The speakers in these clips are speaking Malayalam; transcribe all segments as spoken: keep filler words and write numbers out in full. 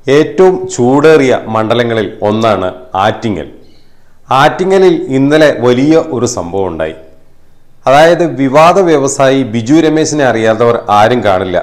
ഏറ്റവും ചൂടേറിയ മണ്ഡലങ്ങളിൽ ഒന്നാണ് ആറ്റിങ്ങൽ. ആറ്റിങ്ങലിൽ ഇന്നലെ വലിയ ഒരു സംഭവം ഉണ്ടായി. അതായത് വിവാദ വ്യവസായി ബിജു രമേശിനെ അറിയാത്തവർ ആരും കാണില്ല.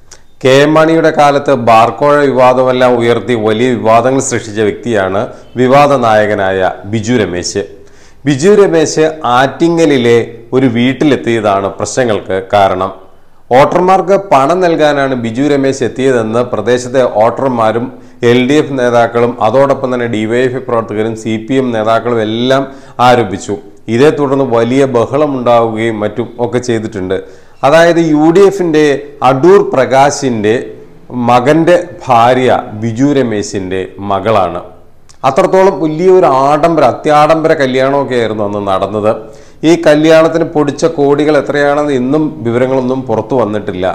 കെ എം മാണിയുടെ കാലത്ത് ബാർക്കോഴ വിവാദമെല്ലാം ഉയർത്തി വലിയ വിവാദങ്ങൾ സൃഷ്ടിച്ച വ്യക്തിയാണ് വിവാദ നായകനായ ബിജു രമേശ്. ബിജു രമേശ് ആറ്റിങ്ങലിലെ ഒരു വീട്ടിലെത്തിയതാണ് പ്രശ്നങ്ങൾക്ക് കാരണം. വോട്ടർമാർക്ക് പണം നൽകാനാണ് ബിജു രമേശ് എത്തിയതെന്ന് പ്രദേശത്തെ വോട്ടർമാരും എൽ ഡി എഫ് നേതാക്കളും അതോടൊപ്പം തന്നെ ഡിവൈഎഫ്ഐ പ്രവർത്തകരും സി പി എം നേതാക്കളും എല്ലാം ആരോപിച്ചു. ഇതേ തുടർന്ന് വലിയ ബഹളമുണ്ടാവുകയും മറ്റും ഒക്കെ ചെയ്തിട്ടുണ്ട്. അതായത് യു ഡി എഫിൻ്റെ അടൂർ പ്രകാശിൻ്റെ മകൻ്റെ ഭാര്യ ബിജു രമേശിൻ്റെ മകളാണ്. അത്രത്തോളം വലിയൊരു ആഡംബര അത്യാഡംബര കല്യാണമൊക്കെ ആയിരുന്നു അന്ന് നടന്നത്. ഈ കല്യാണത്തിന് പൊടിച്ച കോടികൾ എത്രയാണെന്ന് ഇന്നും വിവരങ്ങളൊന്നും പുറത്തു വന്നിട്ടില്ല.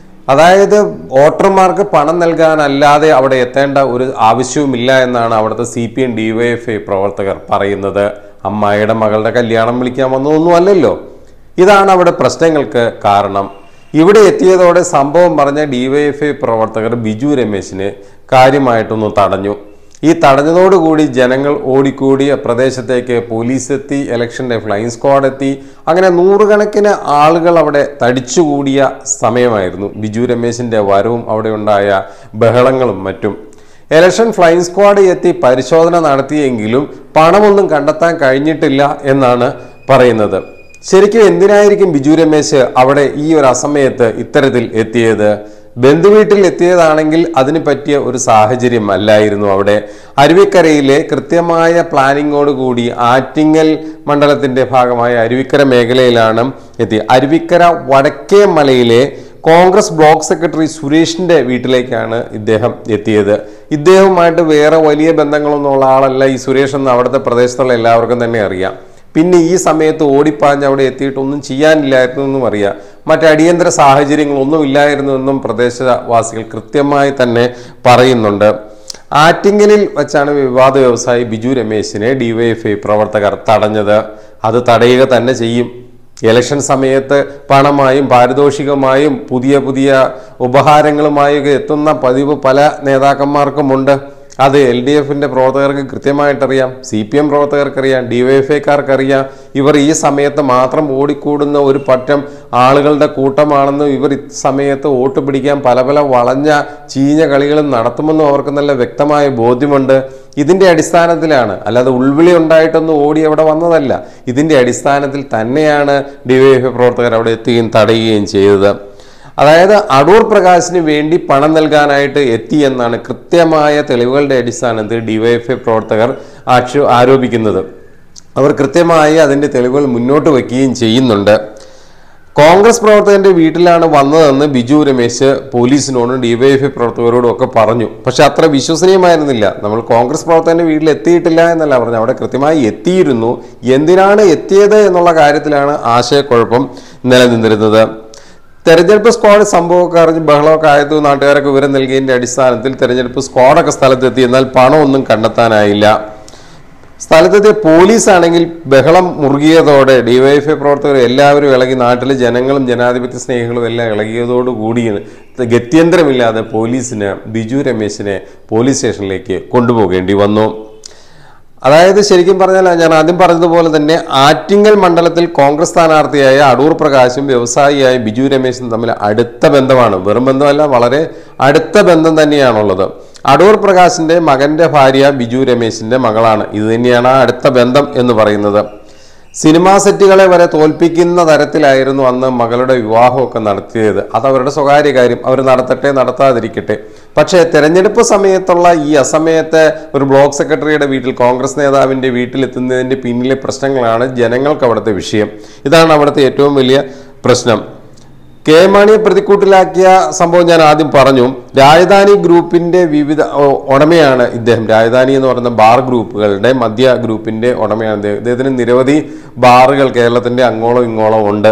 അതായത് വോട്ടർമാർക്ക് പണം നൽകാനല്ലാതെ അവിടെ എത്തേണ്ട ഒരു ആവശ്യവുമില്ല എന്നാണ് അവിടുത്തെ സി പി എം ഡിവൈഎഫ്ഐ പ്രവർത്തകർ പറയുന്നത്. അമ്മായിയുടെ മകളുടെ കല്യാണം വിളിക്കാൻ വന്നതൊന്നും അല്ലല്ലോ. ഇതാണ് അവിടെ പ്രശ്നങ്ങൾക്ക് കാരണം. ഇവിടെ എത്തിയതോടെ സംഭവം പറഞ്ഞ ഡിവൈഎഫ്ഐ പ്രവർത്തകർ ബിജു രമേശിനെ കാര്യമായിട്ടൊന്ന് തടഞ്ഞു. ഈ തടഞ്ഞതോടുകൂടി ജനങ്ങൾ ഓടിക്കൂടിയ പ്രദേശത്തേക്ക് പോലീസ് എത്തി, ഇലക്ഷൻ്റെ ഫ്ലൈയിങ് സ്ക്വാഡ് എത്തി. അങ്ങനെ നൂറുകണക്കിന് ആളുകൾ അവിടെ തടിച്ചുകൂടിയ സമയമായിരുന്നു. ബിജു രമേശിൻ്റെ വരവും അവിടെ ഉണ്ടായ ബഹളങ്ങളും മറ്റും. ഇലക്ഷൻ ഫ്ലൈയിങ് സ്ക്വാഡ് എത്തി പരിശോധന നടത്തിയെങ്കിലും പണമൊന്നും കണ്ടെത്താൻ കഴിഞ്ഞിട്ടില്ല എന്നാണ് പറയുന്നത്. ശരിക്കും എന്തിനായിരിക്കും ബിജു രമേശ് അവിടെ ഈ ഒരു അസമയത്ത് ഇത്തരത്തിൽ എത്തിയത്? ബന്ധുവീട്ടിൽ എത്തിയതാണെങ്കിൽ അതിന് പറ്റിയ ഒരു സാഹചര്യം അല്ലായിരുന്നു അവിടെ. അരുവിക്കരയിലെ കൃത്യമായ പ്ലാനിങ്ങോട് കൂടി ആറ്റിങ്ങൽ മണ്ഡലത്തിന്റെ ഭാഗമായ അരുവിക്കര മേഖലയിലാണ് എത്തി. അരുവിക്കര വടക്കേ മലയിലെ കോൺഗ്രസ് ബ്ലോക്ക് സെക്രട്ടറി സുരേഷിന്റെ വീട്ടിലേക്കാണ് ഇദ്ദേഹം എത്തിയത്. ഇദ്ദേഹവുമായിട്ട് വേറെ വലിയ ബന്ധങ്ങളൊന്നും ഉള്ള ആളല്ല ഈ സുരേഷ് എന്ന് അവിടുത്തെ പ്രദേശത്തുള്ള എല്ലാവർക്കും തന്നെ അറിയാം. പിന്നെ ഈ സമയത്ത് ഓടിപ്പാഞ്ഞ് അവിടെ എത്തിയിട്ടൊന്നും ചെയ്യാനില്ലായിരുന്നു എന്നും അറിയാം. മറ്റ് അടിയന്തര സാഹചര്യങ്ങളൊന്നും ഇല്ലായിരുന്നു എന്നും പ്രദേശവാസികൾ കൃത്യമായി തന്നെ പറയുന്നുണ്ട്. ആറ്റിങ്ങലിൽ വെച്ചാണ് വിവാദ വ്യവസായി ബിജു രമേശിനെ ഡിവൈഎഫ്ഐ പ്രവർത്തകർ തടഞ്ഞത്. അത് തടയുക തന്നെ ചെയ്യും. ഇലക്ഷൻ സമയത്ത് പണമായും പാരിതോഷികമായും പുതിയ പുതിയ ഉപഹാരങ്ങളുമായൊക്കെ എത്തുന്ന പതിവ് പല നേതാക്കന്മാർക്കുമുണ്ട്. അത് എൽ ഡി എഫിൻ്റെ പ്രവർത്തകർക്ക് കൃത്യമായിട്ടറിയാം, സി പി എം പ്രവർത്തകർക്കറിയാം, ഡി വൈ എഫ് ഐക്കാർക്കറിയാം. ഇവർ ഈ സമയത്ത് മാത്രം ഓടിക്കൂടുന്ന ഒരു പറ്റം ആളുകളുടെ കൂട്ടമാണെന്നും ഇവർ ഈ സമയത്ത് വോട്ട് പിടിക്കാൻ പല പല വളഞ്ഞ ചീഞ്ഞ കളികളും നടത്തുമെന്നും അവർക്ക് നല്ല വ്യക്തമായ ബോധ്യമുണ്ട്. ഇതിൻ്റെ അടിസ്ഥാനത്തിലാണ്, അല്ലാതെ ഉൾവിളി ഉണ്ടായിട്ടൊന്നും ഓടി അവിടെ വന്നതല്ല. ഇതിൻ്റെ അടിസ്ഥാനത്തിൽ തന്നെയാണ് ഡി വൈ എഫ് ഐ പ്രവർത്തകർ അവിടെ എത്തുകയും തടയുകയും ചെയ്തത്. അതായത് അടൂർ പ്രകാശിന് വേണ്ടി പണം നൽകാനായിട്ട് എത്തി എന്നാണ് കൃത്യമായ തെളിവുകളുടെ അടിസ്ഥാനത്തിൽ ഡിവൈഎഫ്ഐ പ്രവർത്തകർ ആക്ഷേ ആരോപിക്കുന്നത്. അവർ കൃത്യമായി അതിൻ്റെ തെളിവുകൾ മുന്നോട്ട് വയ്ക്കുകയും ചെയ്യുന്നുണ്ട്. കോൺഗ്രസ് പ്രവർത്തകന്റെ വീട്ടിലാണ് വന്നതെന്ന് ബിജു രമേശ് പോലീസിനോടും ഡിവൈഎഫ്ഐ പ്രവർത്തകരോടും ഒക്കെ പറഞ്ഞു. പക്ഷെ അത്ര വിശ്വസനീയമായിരുന്നില്ല. നമ്മൾ കോൺഗ്രസ് പ്രവർത്തകന്റെ വീട്ടിൽ എത്തിയിട്ടില്ല എന്നല്ല പറഞ്ഞു, അവിടെ കൃത്യമായി എത്തിയിരുന്നു. എന്തിനാണ് എത്തിയത് എന്നുള്ള കാര്യത്തിലാണ് ആശയക്കുഴപ്പം നിലനിന്നിരുന്നത്. തെരഞ്ഞെടുപ്പ് സ്ക്വാഡ് സംഭവമൊക്കെ അറിഞ്ഞ് ബഹളമൊക്കെ ആയത് നാട്ടുകാരൊക്കെ വിവരം നൽകിയതിൻ്റെ അടിസ്ഥാനത്തിൽ തെരഞ്ഞെടുപ്പ് സ്ക്വാഡൊക്കെ സ്ഥലത്തെത്തി. എന്നാൽ പണമൊന്നും കണ്ടെത്താനായില്ല. സ്ഥലത്തെത്തിയ പോലീസാണെങ്കിൽ ബഹളം മുറുകിയതോടെ ഡിവൈഎഫ്ഐ പ്രവർത്തകർ എല്ലാവരും ഇളകി, നാട്ടിലെ ജനങ്ങളും ജനാധിപത്യ സ്നേഹികളും എല്ലാം ഇളകിയതോടുകൂടി ഗത്യന്തരമില്ലാതെ പോലീസിന് ബിജു രമേശിനെ പോലീസ് സ്റ്റേഷനിലേക്ക് കൊണ്ടുപോകേണ്ടി വന്നു. അതായത് ശരിക്കും പറഞ്ഞാൽ ഞാൻ ആദ്യം പറഞ്ഞതുപോലെ തന്നെ ആറ്റിങ്ങൽ മണ്ഡലത്തിൽ കോൺഗ്രസ് സ്ഥാനാർത്ഥിയായ അടൂർ പ്രകാശും വ്യവസായിയായ ബിജു രമേശും തമ്മിൽ അടുത്ത ബന്ധമാണ്. വെറും ബന്ധമല്ല, വളരെ അടുത്ത ബന്ധം തന്നെയാണുള്ളത്. അടൂർ പ്രകാശിന്റെ മകന്റെ ഭാര്യ ബിജു രമേശിന്റെ മകളാണ്. ഇത് തന്നെയാണ് ആ അടുത്ത ബന്ധം എന്ന് പറയുന്നത്. സിനിമാ സെറ്റുകളെ വരെ തോൽപ്പിക്കുന്ന തരത്തിലായിരുന്നു അന്ന് മകളുടെ വിവാഹമൊക്കെ നടത്തിയത്. അത് അവരുടെ സ്വകാര്യ കാര്യം, അവർ നടത്തട്ടെ നടത്താതിരിക്കട്ടെ. പക്ഷേ തെരഞ്ഞെടുപ്പ് സമയത്തുള്ള ഈ അസമയത്തെ ഒരു ബ്ലോക്ക് സെക്രട്ടറിയുടെ വീട്ടിൽ, കോൺഗ്രസ് നേതാവിൻ്റെ വീട്ടിലെത്തുന്നതിൻ്റെ പിന്നിലെ പ്രശ്നങ്ങളാണ് ജനങ്ങൾക്ക് അവിടുത്തെ വിഷയം. ഇതാണ് അവിടുത്തെ ഏറ്റവും വലിയ പ്രശ്നം. കെ മാണിയെ പ്രതിക്കൂട്ടിലാക്കിയ സംഭവം ഞാൻ ആദ്യം പറഞ്ഞു. രാജധാനി ഗ്രൂപ്പിന്റെ വിവിധ ഉടമയാണ് ഇദ്ദേഹം. രാജധാനി എന്ന് പറയുന്ന ബാർ ഗ്രൂപ്പുകളുടെ മദ്യ ഗ്രൂപ്പിന്റെ ഉടമയാണ് ഇദ്ദേഹം. ഇദ്ദേഹത്തിന് നിരവധി ബാറുകൾ കേരളത്തിന്റെ അങ്ങോളം ഇങ്ങോളം ഉണ്ട്.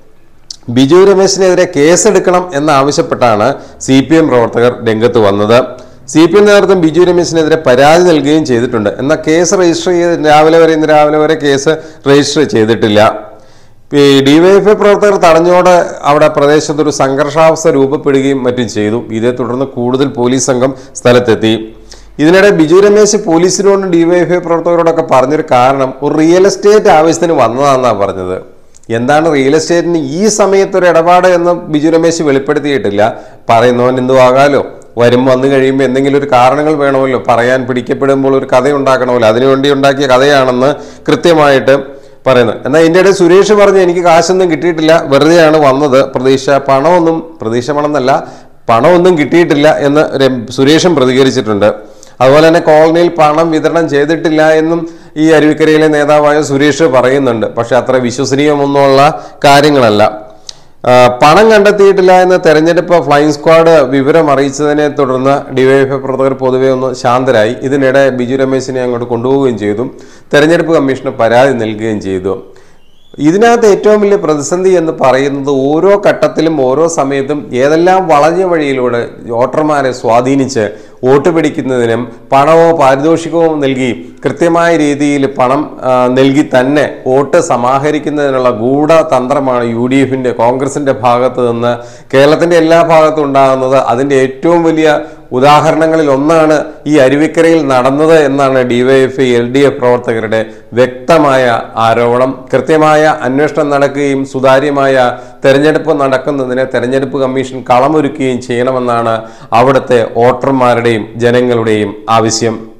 ബിജു രമേശിനെതിരെ കേസെടുക്കണം എന്നാവശ്യപ്പെട്ടാണ് സി പി എം പ്രവർത്തകർ രംഗത്ത് വന്നത്. സി പി എം നേതൃത്വം ബിജു രമേശിനെതിരെ പരാതി നൽകുകയും ചെയ്തിട്ടുണ്ട്. എന്നാൽ കേസ് രജിസ്റ്റർ ചെയ്ത് രാവിലെ വരെ ഇന്ന് രാവിലെ വരെ കേസ് രജിസ്റ്റർ ചെയ്തിട്ടില്ല. ഡിവൈഎഫ്ഐ പ്രവർത്തകർ തടഞ്ഞോടെ അവിടെ പ്രദേശത്തൊരു സംഘർഷാവസ്ഥ രൂപപ്പെടുകയും മറ്റും ചെയ്തു. ഇതേ തുടർന്ന് കൂടുതൽ പോലീസ് സംഘം സ്ഥലത്തെത്തി. ഇതിനിടെ ബിജു രമേശ് പോലീസിനോടും ഡിവൈഎഫ്ഐ പ്രവർത്തകരോടൊക്കെ പറഞ്ഞൊരു കാരണം ഒരു റിയൽ എസ്റ്റേറ്റ് ആവശ്യത്തിന് വന്നതാണെന്നാണ് പറഞ്ഞത്. എന്താണ് റിയൽ എസ്റ്റേറ്റിന് ഈ സമയത്തൊരു ഇടപാട് എന്ന് ബിജു രമേശ് വെളിപ്പെടുത്തിയിട്ടില്ല. പറയുന്നവൻ എന്തു ആകാലോ, വരും വന്നു കഴിയുമ്പോൾ എന്തെങ്കിലും ഒരു കാരണങ്ങൾ വേണമല്ലോ, പറയാൻ പിടിക്കപ്പെടുമ്പോൾ ഒരു കഥ ഉണ്ടാക്കണമല്ലോ, അതിനുവേണ്ടി ഉണ്ടാക്കിയ കഥയാണെന്ന് കൃത്യമായിട്ട് പറയുന്നത്. എന്നാൽ ഇതിൻ്റെ ഇടയിൽ സുരേഷ് പറഞ്ഞു എനിക്ക് കാശൊന്നും കിട്ടിയിട്ടില്ല, വെറുതെയാണ് വന്നത്, പ്രതീക്ഷ പണമൊന്നും പ്രതീക്ഷ പണമെന്നല്ല പണമൊന്നും കിട്ടിയിട്ടില്ല എന്ന് സുരേഷും പ്രതികരിച്ചിട്ടുണ്ട്. അതുപോലെ തന്നെ കോളനിയിൽ പണം വിതരണം ചെയ്തിട്ടില്ല എന്നും ഈ അരുവിക്കരയിലെ നേതാവായ സുരേഷ് പറയുന്നുണ്ട്. പക്ഷെ അത്ര വിശ്വസനീയമൊന്നുമുള്ള കാര്യങ്ങളല്ല. പണം കണ്ടെത്തിയിട്ടില്ല എന്ന് തെരഞ്ഞെടുപ്പ് ഫ്ലൈയിങ് സ്ക്വാഡ് വിവരം അറിയിച്ചതിനെ തുടർന്ന് ഡിവൈഎഫ്ഐ പ്രവർത്തകർ പൊതുവെ ഒന്ന് ശാന്തരായി. ഇതിനിടെ ബിജു രമേശിനെ അങ്ങോട്ട് കൊണ്ടുപോവുകയും ചെയ്തു. തെരഞ്ഞെടുപ്പ് കമ്മീഷന് പരാതി നൽകുകയും ചെയ്തു. ഇതിനകത്ത് ഏറ്റവും വലിയ പ്രതിസന്ധി എന്ന് പറയുന്നത് ഓരോ ഘട്ടത്തിലും ഓരോ സമയത്തും ഏതെല്ലാം വളഞ്ഞ വഴിയിലൂടെ വോട്ടർമാരെ സ്വാധീനിച്ച് വോട്ട് പിടിക്കുന്നതിനും പണമോ പാരിതോഷികമോ നൽകി കൃത്യമായ രീതിയിൽ പണം നൽകി തന്നെ വോട്ട് സമാഹരിക്കുന്നതിനുള്ള ഗൂഢതന്ത്രമാണ് യു ഡി എഫിൻ്റെ കോൺഗ്രസിൻ്റെ ഭാഗത്ത് നിന്ന് കേരളത്തിൻ്റെ എല്ലാ ഭാഗത്തും ഉണ്ടാകുന്നത്. അതിൻ്റെ ഏറ്റവും വലിയ ഉദാഹരണങ്ങളിൽ ഒന്നാണ് ഈ അരുവിക്കരയിൽ നടന്നത് എന്നാണ് ഡിവൈഎഫ്ഐ എൽ ഡി എഫ് പ്രവർത്തകരുടെ വ്യക്തമായ ആരോപണം. കൃത്യമായ അന്വേഷണം നടക്കുകയും സുതാര്യമായ തെരഞ്ഞെടുപ്പ് നടക്കുന്നതിന് തെരഞ്ഞെടുപ്പ് കമ്മീഷൻ കളമൊരുക്കുകയും ചെയ്യണമെന്നാണ് അവിടുത്തെ വോട്ടർമാരുടെയും ജനങ്ങളുടെയും ആവശ്യം.